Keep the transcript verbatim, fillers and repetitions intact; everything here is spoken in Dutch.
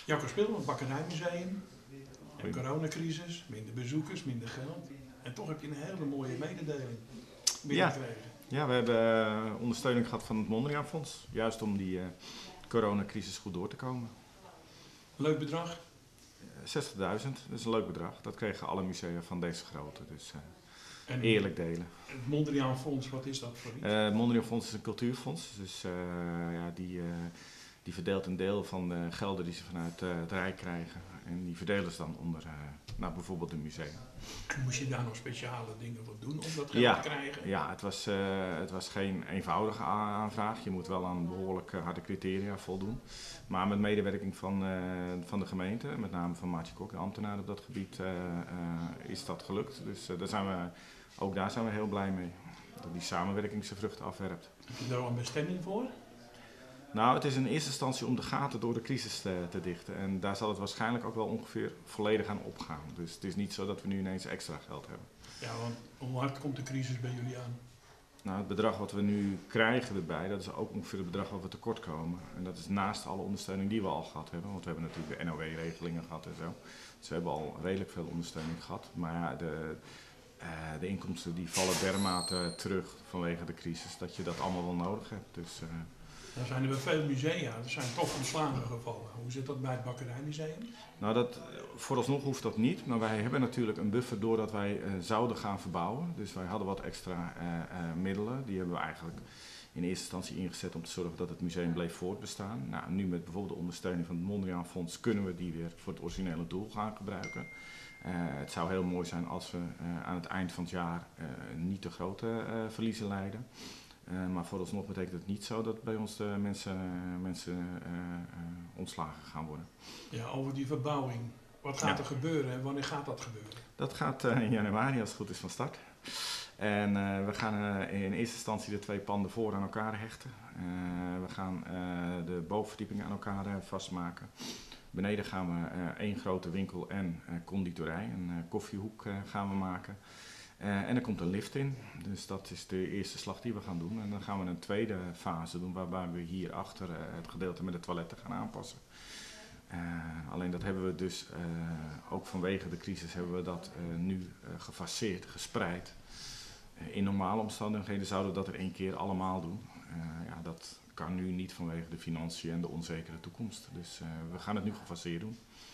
Jacco Spil, het bakkerijmuseum. En coronacrisis, minder bezoekers, minder geld. En toch heb je een hele mooie mededeling Ja, binnengekregen. ja, we hebben eh, ondersteuning gehad van het Mondriaan Fonds. Juist om die eh, coronacrisis goed door te komen. Leuk bedrag. zestigduizend, dat is een leuk bedrag. Dat kregen alle musea van deze grootte. Dus eh, En eerlijk delen. het Mondriaan Fonds, wat is dat voor iets? Eh, het Mondriaan Fonds is een cultuurfonds. Dus eh, ja, die, eh, die verdeelt een deel van de gelden die ze vanuit eh, het Rijk krijgen. En die verdelen ze dan onder eh, nou, bijvoorbeeld de musea. Moest je daar nog speciale dingen voor doen om dat geld Ja, te krijgen? ja het, was, uh, het was geen eenvoudige aanvraag. Je moet wel aan behoorlijk uh, harde criteria voldoen. Maar met medewerking van, uh, van de gemeente, met name van Maartje Kok, de ambtenaar op dat gebied, uh, uh, is dat gelukt. Dus uh, daar zijn we, ook daar zijn we heel blij mee. Dat die samenwerking zijn vruchten afwerpt. Heb je daar al een bestemming voor? Nou, het is in eerste instantie om de gaten door de crisis te, te dichten. En daar zal het waarschijnlijk ook wel ongeveer volledig aan opgaan. Dus het is niet zo dat we nu ineens extra geld hebben. Ja, want hoe hard komt de crisis bij jullie aan? Nou, het bedrag wat we nu krijgen erbij, dat is ook ongeveer het bedrag wat we tekort komen. En dat is naast alle ondersteuning die we al gehad hebben. Want we hebben natuurlijk de N O W-regelingen gehad en zo. Dus we hebben al redelijk veel ondersteuning gehad. Maar ja, de, uh, de inkomsten die vallen dermate terug vanwege de crisis dat je dat allemaal wel nodig hebt. Dus, uh, Dan zijn er wel veel musea, er zijn toch ontslagen gevallen. Hoe zit dat bij het bakkerijmuseum? Nou, dat, vooralsnog hoeft dat niet, maar wij hebben natuurlijk een buffer doordat wij uh, zouden gaan verbouwen. Dus wij hadden wat extra uh, uh, middelen, die hebben we eigenlijk in eerste instantie ingezet om te zorgen dat het museum bleef voortbestaan. Nou, nu met bijvoorbeeld de ondersteuning van het Mondriaan Fonds kunnen we die weer voor het originele doel gaan gebruiken. Uh, het zou heel mooi zijn als we uh, aan het eind van het jaar uh, niet te grote uh, verliezen lijden. Uh, maar vooralsnog betekent het niet zo dat bij ons de mensen, uh, mensen uh, uh, ontslagen gaan worden. Ja, over die verbouwing. Wat gaat ja. er gebeuren en wanneer gaat dat gebeuren? Dat gaat uh, in januari als het goed is van start. En uh, we gaan uh, in eerste instantie de twee panden voor aan elkaar hechten. Uh, we gaan uh, de bovenverdiepingen aan elkaar uh, vastmaken. Beneden gaan we uh, één grote winkel en uh, conditorij, een uh, koffiehoek uh, gaan we maken. Uh, en er komt een lift in, dus dat is de eerste slag die we gaan doen. En dan gaan we een tweede fase doen waarbij we hierachter uh, het gedeelte met de toiletten gaan aanpassen. Uh, alleen dat hebben we dus, uh, ook vanwege de crisis, hebben we dat uh, nu uh, gefaseerd, gespreid. Uh, in normale omstandigheden zouden we dat er één keer allemaal doen. Uh, ja, dat kan nu niet vanwege de financiën en de onzekere toekomst. Dus uh, we gaan het nu gefaseerd doen.